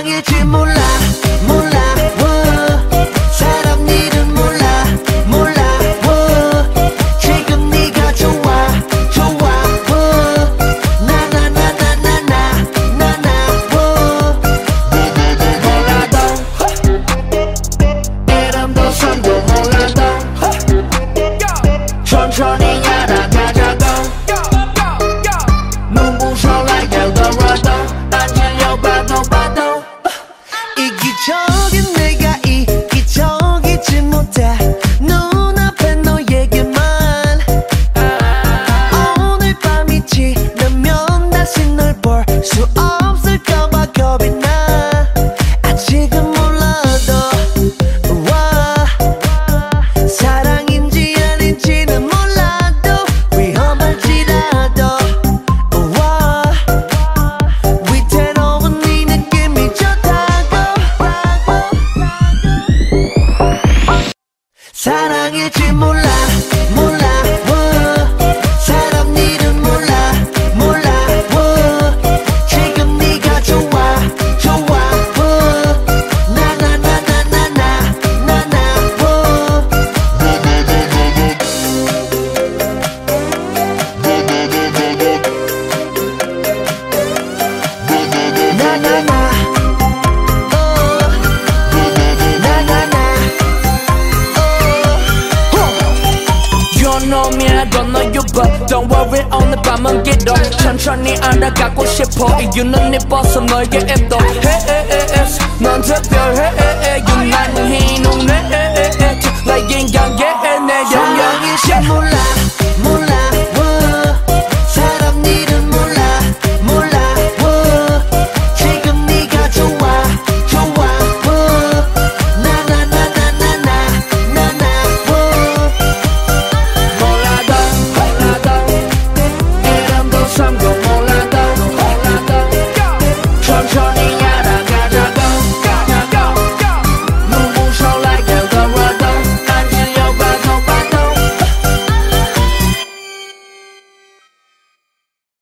사랑일지 몰라 몰라 사람 일은 몰라 몰라 지금 네가 좋아 좋아 나나나나나나나나 몰라도 이름도 손도 몰라도 천천히 알아가자고 눈부셔 like Eldorado 안 질려봐도 봐도 이기적인 내가 이기적이지 못해 눈앞에 너에게만 오늘 밤이 지나면 다시 널 볼 수 없을까봐 겁이 나 아직은 몰라도 와 사랑인지 아닌지는 몰라도 위험할지라도 와 위태로운 네 느낌이 좋다고 사랑일지 몰라 몰라 사람 일은 몰라 몰라 지금 네가 좋아 좋아 나나나나나나나나 나나나 You know me, I don't know you but don't worry 오늘 밤은 길어 천천히 알아가고 싶어 이유는 이뻐서 너에게 앱도 해에에에스 넌 특별해 유난히 녹네 like 인간계 내 영역이 몰라